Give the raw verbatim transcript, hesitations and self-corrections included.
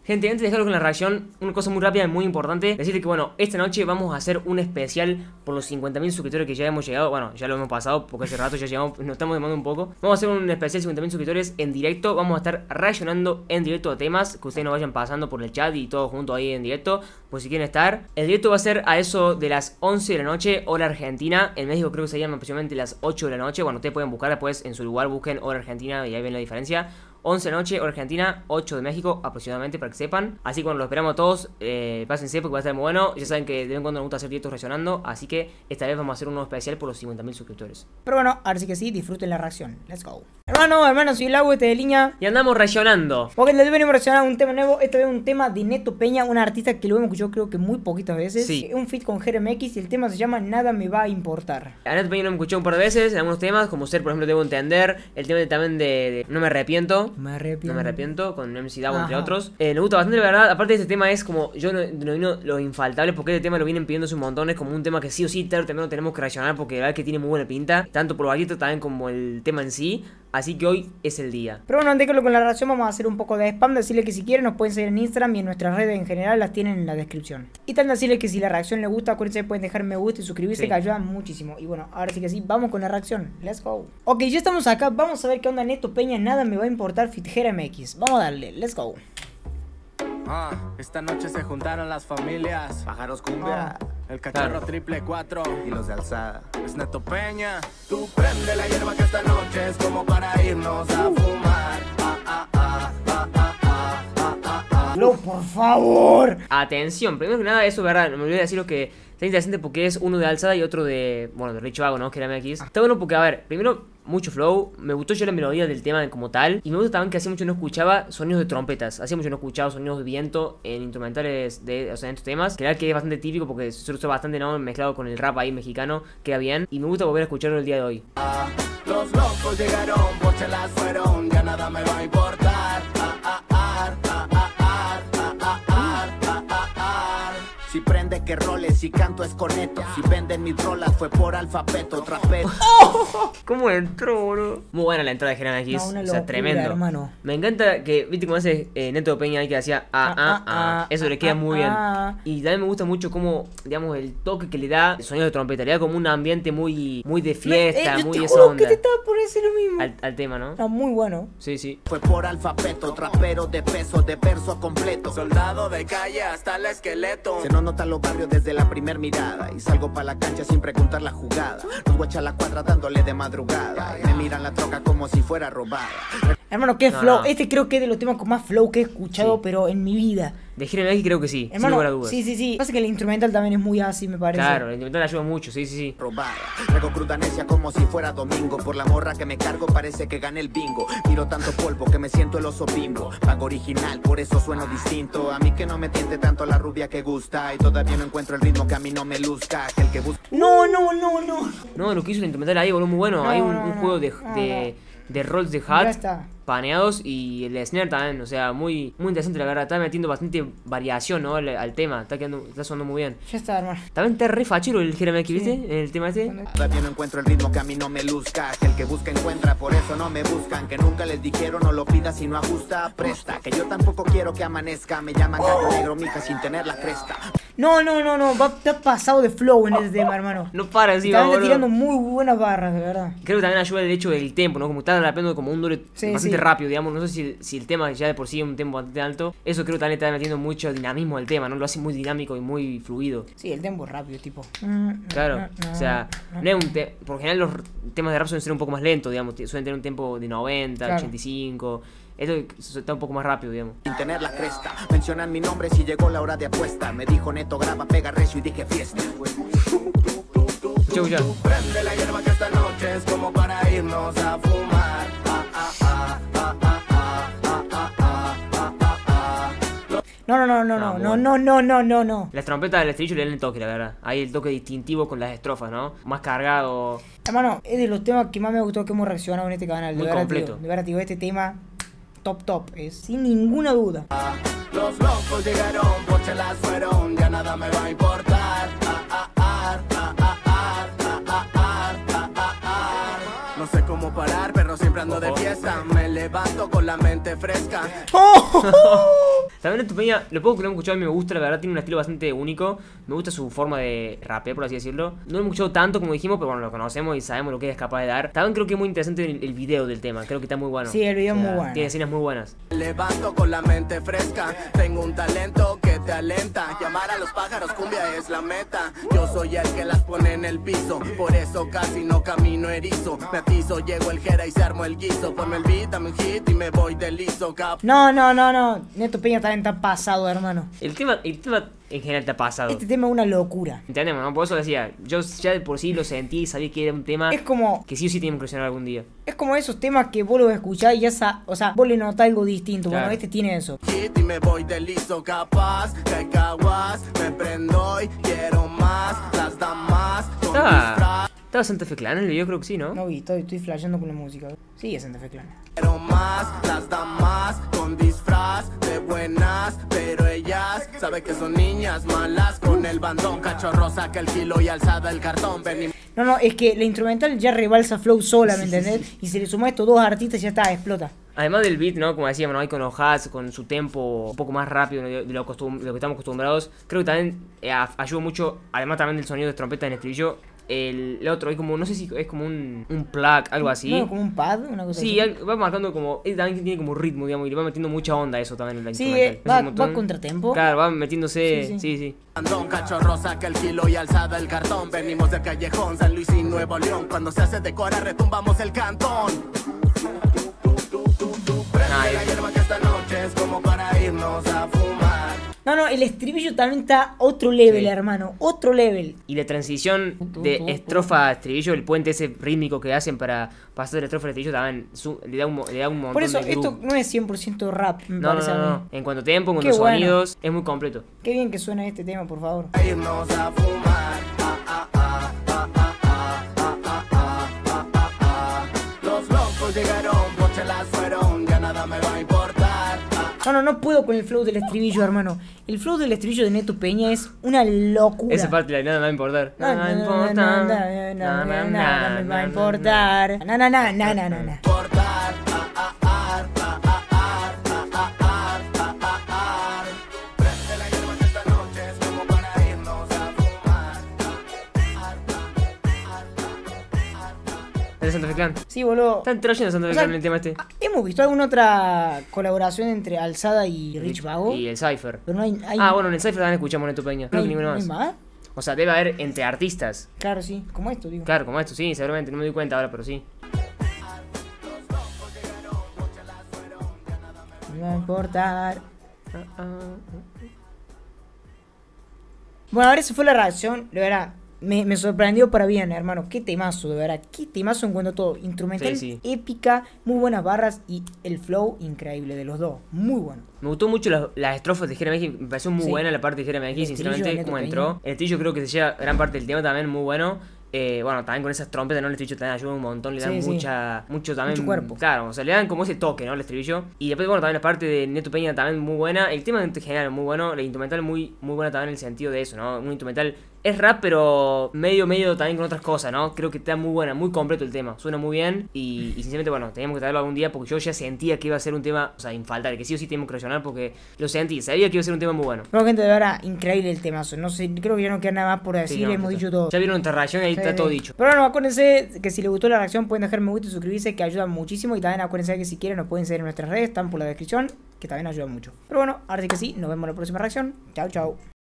Gente, antes de dejarlo con la reacción, una cosa muy rápida y muy importante, decirte que bueno, esta noche vamos a hacer un especial por los cincuenta mil suscriptores que ya hemos llegado. Bueno, ya lo hemos pasado porque hace rato ya llegamos, nos estamos demandando un poco. Vamos a hacer un especial de cincuenta mil suscriptores en directo. Vamos a estar reaccionando en directo a temas que ustedes nos vayan pasando por el chat y todo junto ahí en directo, pues si quieren estar. El directo va a ser a eso de las once de la noche, hora argentina. En México creo que serían aproximadamente las ocho de la noche. Bueno, ustedes pueden buscar después en su lugar, busquen hora argentina y ahí ven la diferencia. once de la noche, hora argentina, ocho de México aproximadamente, para que sepan. Así que bueno, lo esperamos a todos, eh, pásense porque va a estar muy bueno. Ya saben que de vez en cuando nos gusta hacer directos reaccionando, así que esta vez vamos a hacer un nuevo especial por los cincuenta mil suscriptores. Pero bueno, ahora sí que sí, disfruten la reacción. Let's go. Hermano, hermano, soy el agua este de línea. Y andamos reaccionando. Porque les venimos a reaccionar a un tema nuevo. Esta vez un tema de Neto Peña, un artista que lo hemos escuchado creo que muy poquitas veces. Sí. Un feat con Jerem X y el tema se llama Nada me va a importar. A Neto Peña lo hemos escuchado un par de veces en algunos temas, como ser, por ejemplo, Debo Entender. El tema de, también de, de No me arrepiento. Me arrepiento. No me arrepiento, con M C Davo, entre Ajá. otros. Eh, me gusta bastante, la verdad. Aparte de este tema es como, yo no, no vino lo infaltable, porque este tema lo vienen pidiendo hace un montón. Es como un tema que sí o sí, tarde o temprano tenemos que reaccionar, porque la verdad que tiene muy buena pinta. Tanto por bajito también como el tema en sí. Así que hoy es el día. Pero bueno, antes de que con la reacción vamos a hacer un poco de spam. Decirle que si quieren nos pueden seguir en Instagram y en nuestras redes en general las tienen en la descripción. Y también decirle que si la reacción les gusta, acuérdense, pueden dejar me gusta y suscribirse, Sí. que ayuda muchísimo. Y bueno, ahora sí que sí, vamos con la reacción. Let's go. Ok, ya estamos acá, vamos a ver qué onda Neto Peña, Nada me va a importar, feat Jerem X. Vamos a darle, let's go. Ah, esta noche se juntaron las familias. Pájaros cumbia El cachorro Claro. triple cuatro. y los de alzada. Es Neto Peña. Tú prende la hierba que esta noche es como para irnos a fumar. Ah, ah, ah, ah, ah, ah, ah, ah, ah. Flow, por favor. Atención, primero que nada, eso es verdad, me olvidé de decirlo que está interesante porque es uno de alzada y otro de, bueno, de Rich Vago, ¿no? Que era M X. Está bueno porque, a ver, primero, mucho flow, me gustó ya la melodía del tema como tal, y me gusta también que hacía mucho no escuchaba sonidos de trompetas, hacía mucho no escuchaba sonidos de viento en instrumentales de, o sea, en estos temas, que era que es bastante típico porque se usa bastante, ¿no? Mezclado con el rap ahí mexicano, queda bien, y me gusta volver a escucharlo el día de hoy. Los locos llegaron, por chelas fueron, ya nada me va a importar. Ah, ah, ah, ah, ah, ah, ah, ah, ah, ah, ah, ah. Si prende que roles, si canto es corneto. Si venden mis rolas fue por alfabeto, trapero. ¿Cómo entró, bro? Muy buena la entrada de Jerem X, No, una o sea, locura, tremendo. hermano. Me encanta que, viste cómo hace eh, Neto Peña ahí que hacía ah, ah, ah, eso le queda muy bien. ah. Y también me gusta mucho como, digamos, el toque que le da el sonido de trompeta, le da como un ambiente muy, muy de fiesta, Eh, yo muy te esa juro onda que te estaba por decir lo mismo. al, al tema, ¿no? Está muy bueno. Sí, sí. Fue por alfabeto, trapero de peso, de verso completo. Soldado de calle hasta el esqueleto. Se nos notan los barrios desde la primer mirada. Y salgo pa' la cancha sin preguntar la jugada. Los guachas la cuadra dándole de madrugada. Y me miran la troca como si fuera robada. Hermano, qué No, flow. no. Este creo que es de los temas con más flow que he escuchado, Sí. pero en mi vida. De Jerem X creo que sí, sin Hermano, lugar a dudas. sí, sí, sí. Pasa que el instrumental también es muy así, me parece. Claro, el instrumental ayuda mucho, sí, sí, sí. Robada. Traigo cruda necia como si fuera domingo. Por la morra que me cargo parece que gané el bingo. Tiro tanto polvo que me siento el oso bimbo. Pago original, por eso sueno distinto. A mí que no me tiente tanto la rubia que gusta. Y todavía no encuentro el ritmo que a mí no me luzca. Que el que busca. No, no, no, no. No, lo que hizo el instrumental ahí, boludo, muy bueno. No, Hay un, no, un no. juego de, No, de, de rolls de Ya hat está. paneados y el snare también, o sea, muy, muy interesante la verdad. Está metiendo bastante variación, ¿no? al, al tema, está, quedando, está sonando muy bien. Ya está, hermano. También está re fachero el Jerem X, ¿viste? En el tema este. Todavía no encuentro el ritmo que a mí no me luzca. Que el que busca encuentra, por eso no me buscan. Que nunca les dijeron no lo pidas si no ajusta, presta. Que yo tampoco quiero que amanezca. Me llaman gallo negro, mija, sin tener la cresta. No, no, no, no. Va, te has pasado de flow en ese tema, hermano. No para encima, También está boludo. tirando muy buenas barras, de verdad. Creo que también ayuda el hecho del tempo, ¿no? Como está rapeando como un doble Sí, bastante sí. rápido, digamos. No sé si, si el tema ya de por sí es un tempo bastante alto. Eso creo que también está metiendo mucho dinamismo al tema, ¿no? Lo hace muy dinámico y muy fluido. Sí, el tempo es rápido, tipo. Claro, o sea, no es un te por general los temas de rap suelen ser un poco más lentos, digamos, suelen tener un tempo de noventa, Claro. ochenta y cinco. Esto está un poco más rápido, digamos. Sin tener la cresta. Mencionan mi nombre si llegó la hora de apuesta. Me dijo Neto, graba, pega recio y dije fiesta. Escucha, escucha. Prende la hierba que esta noche es como para irnos a fumar. Ah, ah, ah, ah, ah, ah, ah, ah, ah, ah, ah, ah. No, no, no, no, Ah, no, muy no, bueno. no, no, no, no, no. Las trompetas del estribillo le dan el toque, la verdad. Hay el toque distintivo con las estrofas, ¿no? Más cargado. Hermano, es de los temas que más me gustó que hemos reaccionado en este canal. De Muy verdad, completo. tío, de verdad, tío, este tema top, top. Es sin ninguna duda. Los locos llegaron, por chelas fueron, ya nada me va a importar. Ah, ah, ah, ah, ah, ah, ah, ah, ah, ah, ah. No sé cómo parar, pero siempre ando de fiesta. Me levanto con la mente fresca. También Neto Peña, lo poco que lo hemos escuchado a mí me gusta, la verdad tiene un estilo bastante único. Me gusta su forma de rapear, por así decirlo. No lo hemos escuchado tanto como dijimos, pero bueno, lo conocemos y sabemos lo que es capaz de dar. También creo que es muy interesante el, el video del tema, creo que está muy bueno. Sí, el video O sea, es muy bueno. Tiene escenas muy buenas. Levanto con la mente fresca. Tengo un talento que te alenta. Llamar a los pájaros cumbia es la meta. Yo soy el que las pone en el piso. Por eso casi no camino erizo. Me atizo, llego el jera y se armo el guiso. Ponme el beat, dame un hit y me voy de liso. Cap No, no, no, no. Neto Peña también está pasado, hermano. El tema, el tema en general te ha pasado. Este tema es una locura. Entendemos, ¿no? Por eso decía, yo ya de por sí lo sentí y sabía que era un tema Es como, que sí o sí teníamos que solucionar algún día. es como esos temas que vos los escuchás y ya sa o sea, vos le notás algo distinto. Claro. Bueno, este tiene eso. hit y me voy de liso. Capaz, que caguas. Me prendo y quiero más. Las damas con disfraz. Estaba, estaba Santa Fe Clan en el video, creo que sí, ¿no? No vi, estoy, estoy flasheando con la música. Sí, es Santa Fe Clan. Quiero más, las damas con disfraz de buenas, pero ellas saben que son niñas malas con el bandón, cachorro saca el kilo y alzada el cartón, ven y No, no, es que la instrumental ya rebalsa flow sola, ¿me entendés? Y si le sumás estos dos artistas ya está, explota. Además del beat, ¿no? Como decíamos, ¿no? Hay con los hats, con su tempo un poco más rápido de lo, costum de lo que estamos acostumbrados. Creo que también eh, ayuda mucho, además también del sonido de trompeta en el estribillo. El, el otro, es como, no sé si es como un, un plug, algo así. No, como un pad, una cosa Sí, así. al- va marcando como, él también tiene como ritmo, digamos, y le va metiendo mucha onda a eso también en la Sí, instrumental. eh, Ese va, montón. va contratempo. Claro, va metiéndose, Sí, sí, sí. sí. bandón, cachorro saca el kilo y alzada el cartón, venimos del callejón, San Luis y Nuevo León, cuando se hace decora retumbamos el cantón. Prende la hierba que esta noche es como para irnos a fumar. No, no, el estribillo también está otro level, Sí. hermano. Otro level. Y la transición de estrofa a estribillo, el puente ese rítmico que hacen para pasar de la estrofa al estribillo, también su- le, da un, mo- le da un montón Por eso, de esto groove. no es cien por ciento rap, me No, no, parece no, a mí. no. En cuanto a tiempo, en Qué cuanto a bueno. sonidos, es muy completo. Qué bien que suena este tema, por favor. A irnos a fumar. Ah, ah, ah, ah, ah, ah, ah, ah, ah, ah, ah, ah. Los locos llegaron, por chelas fueron, ya nada me va a importar. Ah, No, no, no puedo con el flow del estribillo, hermano. El flow del estribillo de Neto Peña es una locura. Esa parte la nada me va a importar. No, no, no, no, no, no, no, no, no, no me va a importar. Na, na, na, na, na, na, na. importar. Ah, ah, ah, ah, ah, ah, ah, ah, ah, ah, ah, ah. Prende la hierba que esta noche es como para irnos a fumar. ¿Es de Santa Fe Clan? Sí, boludo. Están trayendo Santa Fe O sea, Clan en el tema este. ¿Hemos visto alguna otra colaboración entre Alzada y Rich Vago? Y el Cypher. Pero no hay, hay- Ah, bueno, en el Cypher también escuchamos Neto Peña. no Creo hay- que ninguno ¿no hay más. más? O sea, debe haber entre artistas. Claro, sí. Como esto, digo. Claro, como esto, sí, seguramente. No me doy cuenta ahora, pero sí. No me va a importar. Ah, ah, Bueno, ahora esa fue la reacción. De verdad, me, me sorprendió para bien, hermano. Qué temazo, de verdad. Qué temazo en cuanto a todo. Instrumental, Sí, sí. épica, muy buenas barras y el flow increíble de los dos. Muy bueno. Me gustó mucho las, las estrofas de Jeremy X, me pareció muy Sí. buena la parte de Jeremy X, El estribillo de sinceramente, Neto cómo Peña. entró. El estribillo creo que se lleva gran parte del tema también, muy bueno. Eh, bueno, también con esas trompetas, ¿no? El estribillo también ayuda un montón, le dan Sí, sí. mucha, mucho también. Mucho cuerpo. Claro, o sea, le dan como ese toque, ¿no? El estribillo. Y después, bueno, también la parte de Neto Peña también muy buena. El tema en general muy bueno, la instrumental muy, muy buena también en el sentido de eso, ¿no? Un instrumental es rap, pero medio, medio también con otras cosas, ¿no? Creo que está muy buena, muy completo el tema, suena muy bien. Y, y sinceramente, bueno, teníamos que traerlo algún día porque yo ya sentía que iba a ser un tema, o sea, infaltable, que sí o sí teníamos que reaccionar porque lo sentí, sabía que iba a ser un tema muy bueno. Bueno, gente, de verdad, increíble el temazo. No sé, creo que ya no queda nada más por decir, Sí, no, hemos ya dicho está. todo. Ya vieron nuestra reacción y ahí Sí, está sí. todo dicho. Pero bueno, acuérdense que si les gustó la reacción pueden dejar me gusta y suscribirse, que ayuda muchísimo. Y también acuérdense que si quieren nos pueden seguir en nuestras redes, están por la descripción, que también ayuda mucho. Pero bueno, ahora sí que sí, nos vemos en la próxima reacción. Chao, chao.